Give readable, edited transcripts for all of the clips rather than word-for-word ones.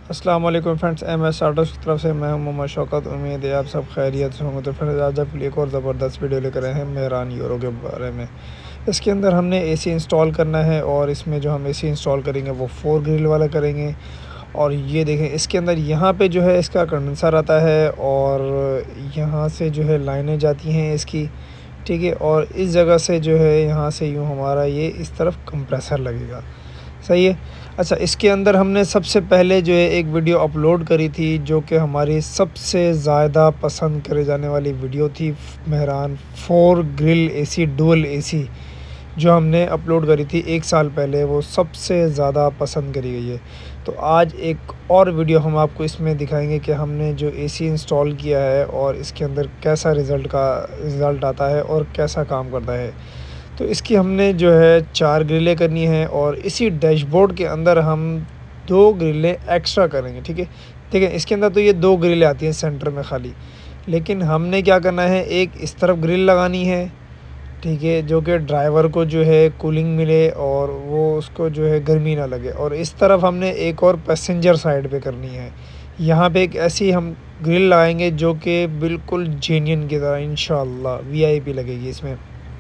अस्सलाम वालेकुम friends, MS autos की तरफ से मैं हूं मोहम्मद शौकत। उम्मीद है आप सब खैरियत से होंगे। तो फ्रेंड्स, आज आपके लिए एक और ज़बरदस्त वीडियो लेकर आए हैं मेहरान यूरो के बारे में। इसके अंदर हमने AC इंस्टॉल करना है और इसमें जो हम AC इंस्टॉल करेंगे वो 4 ग्रिल वाला करेंगे। और ये देखें, इसके अंदर यहाँ पे जो है इसका कंडेंसर आता है और यहाँ से जो है लाइनें जाती हैं इसकी, ठीक है। और इस जगह से जो है यहाँ से यूँ हमारा ये इस तरफ कंप्रेसर लगेगा, सही है। अच्छा, इसके अंदर हमने सबसे पहले जो है एक वीडियो अपलोड करी थी जो कि हमारी सबसे ज़्यादा पसंद करे जाने वाली वीडियो थी, Mehran 4 grill AC dual AC जो हमने अपलोड करी थी 1 साल पहले, वो सबसे ज़्यादा पसंद करी गई है। तो आज एक और वीडियो हम आपको इसमें दिखाएंगे कि हमने जो AC इंस्टॉल किया है और इसके अंदर कैसा रिज़ल्ट आता है और कैसा काम करता है। तो इसकी हमने जो है 4 ग्रिलें करनी है और इसी डैशबोर्ड के अंदर हम 2 ग्रिलें एक्स्ट्रा करेंगे, ठीक है। देखिए, इसके अंदर तो ये 2 ग्रिलें आती हैं सेंटर में खाली, लेकिन हमने क्या करना है, एक इस तरफ ग्रिल लगानी है, ठीक है, जो कि ड्राइवर को जो है कूलिंग मिले और वो उसको जो है गर्मी ना लगे। और इस तरफ हमने एक और पैसेंजर साइड पे करनी है, यहाँ पे एक ऐसी हम ग्रिल लगाएंगे जो कि बिल्कुल जेन्युइन की तरह इंशाअल्लाह VIP लगेगी इसमें।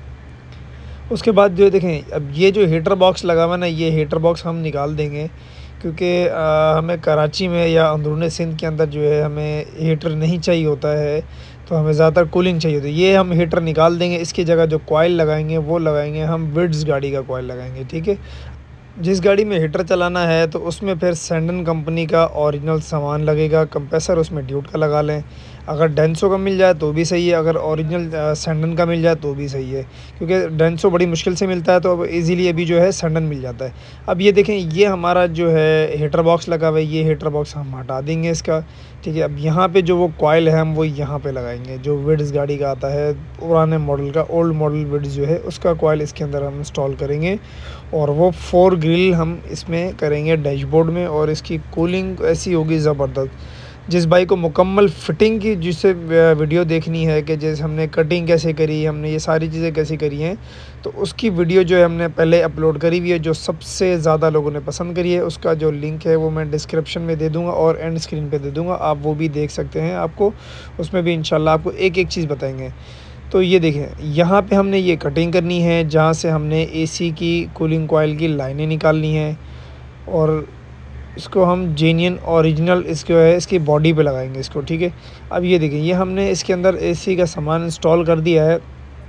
उसके बाद जो देखें, अब ये जो हीटर बॉक्स लगा हुआ है ना, ये हीटर बॉक्स हम निकाल देंगे क्योंकि हमें कराची में या अंदरूनी सिंध के अंदर जो है हमें हीटर नहीं चाहिए होता है, तो हमें ज़्यादातर कूलिंग चाहिए होती है। ये हम हीटर निकाल देंगे, इसकी जगह जो कॉइल लगाएंगे वो लगाएंगे हम विड्स गाड़ी का कॉइल लगाएंगे, ठीक है। जिस गाड़ी में हीटर चलाना है तो उसमें फिर सैंडन कंपनी का ओरिजिनल सामान लगेगा। कंप्रेसर उसमें ड्यूट का लगा लें, अगर डेंसो का मिल जाए तो भी सही है, अगर ओरिजिनल सैंडन का मिल जाए तो भी सही है, क्योंकि डेंसो बड़ी मुश्किल से मिलता है तो अब इजीली अभी जो है सैंडन मिल जाता है। अब ये देखें, ये हमारा जो है हीटर बॉक्स लगा हुआ है, ये हीटर बॉक्स हम हटा देंगे इसका, ठीक है। अब यहाँ पे जो वो कॉइल है हम वो यहाँ पे लगाएंगे, जो विड्स गाड़ी का आता है पुराने मॉडल का, ओल्ड मॉडल विड्स जो है उसका कॉइल इसके अंदर हम इंस्टॉल करेंगे। और वो 4 ग्रिल हम इसमें करेंगे डैशबोर्ड में। और इसकी कूलिंग ऐसी होगी ज़बरदस्त। जिस भाई को मुकम्मल फ़िटिंग की जिससे वीडियो देखनी है कि जैसे हमने कटिंग कैसे करी, हमने ये सारी चीज़ें कैसे करी हैं, तो उसकी वीडियो जो है हमने पहले अपलोड करी हुई है, जो सबसे ज़्यादा लोगों ने पसंद करी है। उसका जो लिंक है वो मैं डिस्क्रिप्शन में दे दूँगा और एंड स्क्रीन पे दे दूँगा, आप वो भी देख सकते हैं। आपको उसमें भी इंशाल्लाह आपको एक एक चीज़ बताएंगे। तो ये देखें, यहाँ पे हमने ये कटिंग करनी है जहाँ से हमने AC की कूलिंग कॉइल की लाइनें निकालनी है और इसको हम जेन्युइन ओरिजिनल इसको है इसकी बॉडी पे लगाएंगे इसको, ठीक है। अब ये देखें, ये हमने इसके अंदर AC का सामान इंस्टॉल कर दिया है।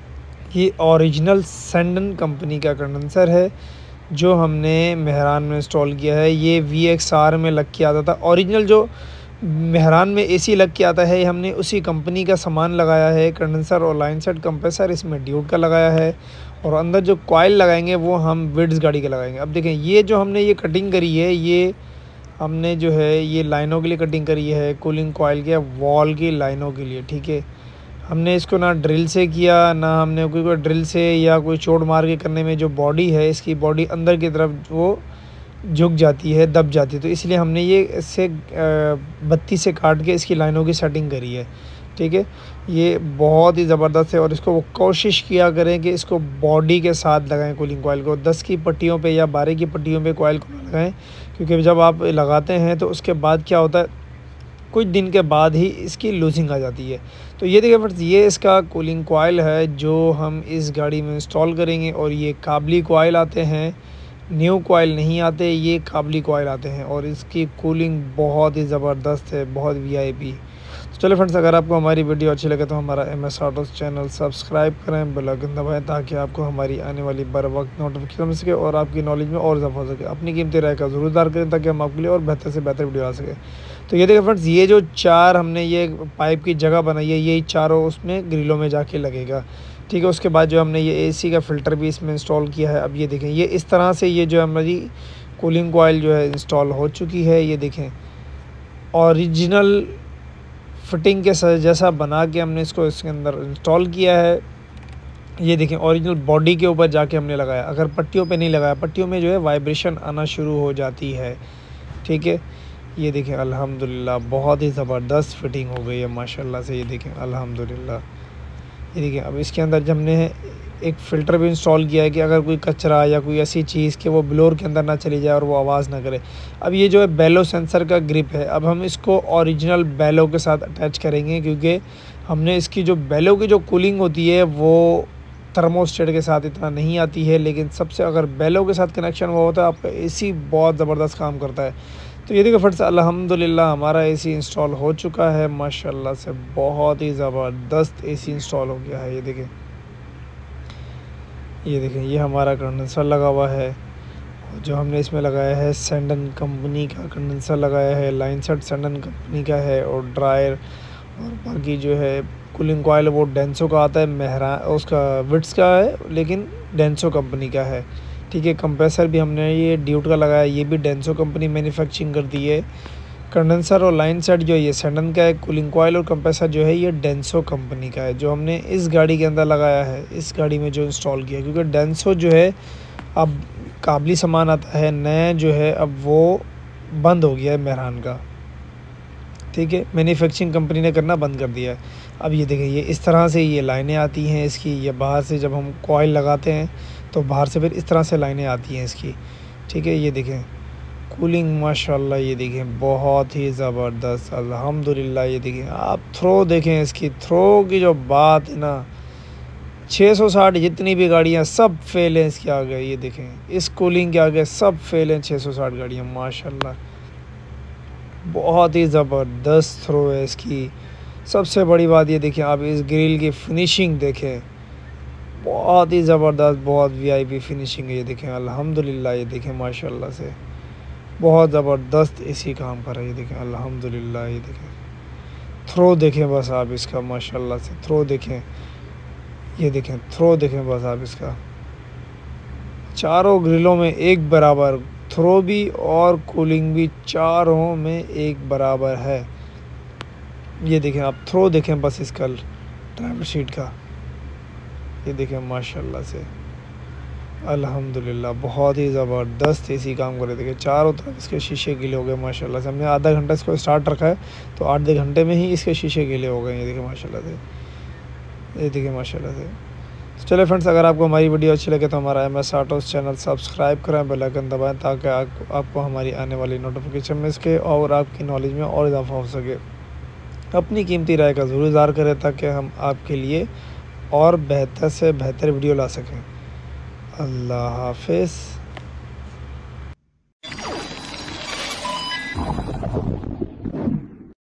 ये ओरिजिनल सैंडन कंपनी का कंडेंसर है जो हमने मेहरान में इंस्टॉल किया है। ये VXR में लग के आता था, ओरिजिनल जो मेहरान में AC लग के आता है, हमने उसी कंपनी का सामान लगाया है। कंडेंसर और लाइन सेट कंप्रेसर इसमें ड्यूट का लगाया है और अंदर जो कॉइल लगाएंगे वो हम विड्स गाड़ी के लगाएंगे। अब देखें, ये जो हमने ये कटिंग करी है, ये हमने जो है ये लाइनों के लिए कटिंग करी है, कूलिंग कॉइल के वॉल की लाइनों के लिए, ठीक है। हमने इसको ना ड्रिल से किया, ना हमने कोई ड्रिल से या कोई चोट मार के करने में जो बॉडी है, इसकी बॉडी अंदर की तरफ वो झुक जाती है, दब जाती है, तो इसलिए हमने ये इससे बत्ती से काट के इसकी लाइनों की सेटिंग करी है, ठीक है। ये बहुत ही ज़बरदस्त है और इसको वो कोशिश किया करें कि इसको बॉडी के साथ लगाएं कूलिंग कॉइल को। 10 की पट्टियों पे या 12 की पट्टियों पे कॉइल को लगाएं, क्योंकि जब आप लगाते हैं तो उसके बाद क्या होता है, कुछ दिन के बाद ही इसकी लूजिंग आ जाती है। तो ये देखिए फ्रेंड्स, ये इसका कूलिंग कॉइल है जो हम इस गाड़ी में इंस्टॉल करेंगे। और ये काबली कॉइल आते हैं, न्यू कॉइल नहीं आते, ये काबली कॉइल आते हैं और इसकी कूलिंग बहुत ही ज़बरदस्त है, बहुत VIP। तो चलो फ्रेंड्स, अगर आपको हमारी वीडियो अच्छी लगे तो हमारा MS ऑटोज़ चैनल सब्सक्राइब करें, बेल आइकन दबाएं ताकि आपको हमारी आने वाली बर वक्त नोटिफिकेशन मिल सके और आपकी नॉलेज में और इजाफा हो सके। अपनी कीमती राय का ज़रूर दार करें ताकि हम आपके लिए और बेहतर से बेहतर वीडियो आ सके। तो ये देखिए फ्रेंड्स, ये जो 4 हमने ये पाइप की जगह बनाई है, यही चारों उसमें ग्रिलों में जाके लगेगा, ठीक है। उसके बाद जो हमने ये AC का फ़िल्टर भी इसमें इंस्टॉल किया है। अब ये देखें, ये इस तरह से ये जो हमारी कूलिंग कॉइल जो है इंस्टॉल हो चुकी है। ये देखें, ओरिजिनल फिटिंग के जैसा बना के हमने इसको इसके अंदर इंस्टॉल किया है। ये देखें, ओरिजिनल बॉडी के ऊपर जाके हमने लगाया, अगर पट्टियों पे नहीं लगाया, पट्टियों में जो है वाइब्रेशन आना शुरू हो जाती है, ठीक है। ये देखें, अल्हम्दुलिल्लाह बहुत ही ज़बरदस्त फिटिंग हो गई है माशाल्लाह से। ये देखें अल्हम्दुलिल्लाह। ये देखिए, अब इसके अंदर जब हमने एक फ़िल्टर भी इंस्टॉल किया है कि अगर कोई कचरा या कोई ऐसी चीज़ कि वो ब्लोअर के अंदर ना चली जाए और वो आवाज़ ना करे। अब ये जो है बेलो सेंसर का ग्रिप है, अब हम इसको ओरिजिनल बेलो के साथ अटैच करेंगे, क्योंकि हमने इसकी जो बेलो की जो कूलिंग होती है वो थर्मोस्टेट के साथ इतना नहीं आती है, लेकिन सबसे अगर बेलो के साथ कनेक्शन हुआ होता है आपका एसी बहुत ज़बरदस्त काम करता है। तो ये देखो फ्रेंड्स, अल्हम्दुलिल्लाह हमारा एसी इंस्टॉल हो चुका है माशाल्लाह से, बहुत ही ज़बरदस्त एसी इंस्टॉल हो गया है। ये देखें ये हमारा कंडेंसर लगा हुआ है, जो हमने इसमें लगाया है सेंडन कंपनी का कंडेंसर लगाया है, लाइन सेट सेंडन कंपनी का है, और ड्रायर और बाकी जो है कूलिंग कॉयल वो डेंसो का आता है, मेहरा उसका विट्स का है लेकिन डेंसो कंपनी का है। ठीक है, कंप्रेसर भी हमने ये ड्यूट का लगाया, ये भी डेंसो कंपनी मैन्युफैक्चरिंग करती है। कंडेंसर और लाइन सेट जो है ये सेंडन का है, कूलिंग कॉयल और कंप्रेसर जो है ये डेंसो कंपनी का है, जो हमने इस गाड़ी के अंदर लगाया है, इस गाड़ी में जो इंस्टॉल किया, क्योंकि डेंसो जो है अब काबली सामान आता है नया जो है, अब वो बंद हो गया है मेहरान का। ठीक है, मैन्युफैक्चरिंग कंपनी ने करना बंद कर दिया है। अब ये देखें, ये इस तरह से ये लाइनें आती हैं इसकी, ये बाहर से जब हम कॉयल लगाते हैं तो बाहर से फिर इस तरह से लाइनें आती हैं इसकी। ठीक है, ये देखें कूलिंग माशाल्लाह, ये देखें बहुत ही ज़बरदस्त अल्हम्दुलिल्लाह। ये देखें आप थ्रो देखें, इसकी थ्रो की जो बात है ना, 660 जितनी भी गाड़ियाँ सब फेल हैं इसके आगे। ये देखें इस कूलिंग के आगे सब फेल हैं, 660 गाड़ियाँ माशाल्लाह, बहुत ही ज़बरदस्त थ्रो है इसकी। सबसे बड़ी बात ये देखें आप इस ग्रिल की फिनिशिंग देखें, बहुत ही ज़बरदस्त, बहुत वीआईपी फिनिशिंग है। ये देखें अल्हम्दुलिल्लाह, ये देखें माशाल्लाह से बहुत ज़बरदस्त एसी काम कर रहा है। ये देखें अल्हम्दुलिल्लाह, ये देखें थ्रो देखें बस आप इसका माशाल्लाह से, थ्रो देखें, ये देखें थ्रो देखें बस आप इसका, चारों ग्रिलों में एक बराबर थ्रो भी और कूलिंग भी चारों में एक बराबर है। ये देखें आप थ्रो देखें बस इसका ड्राइवर सीट का, ये देखें माशाल्लाह से अल्हम्दुलिल्लाह, बहुत ही ज़बरदस्त एसी काम कर रहे। देखें चारों तरफ इसके शीशे गीले हो गए माशाल्लाह से। हमने आधा घंटा इसको स्टार्ट रखा है तो आधे घंटे में ही इसके शीशे गीले हो गए। ये देखें माशाल्लाह से, ये देखें माशाल्लाह से। तो चले फ्रेंड्स, अगर आपको हमारी वीडियो अच्छी लगे तो हमारा MS ऑटोस चैनल सब्सक्राइब करें, बेल आइकन दबाएं, ताकि आपको हमारी आने वाली नोटिफिकेशन मिल सके और आपकी नॉलेज में और इजाफा हो सके। अपनी कीमती राय का ज़रूर इज़हार करें ताकि हम आपके लिए और बेहतर से बेहतर वीडियो ला सकें। अल्लाह हाफ़िज़।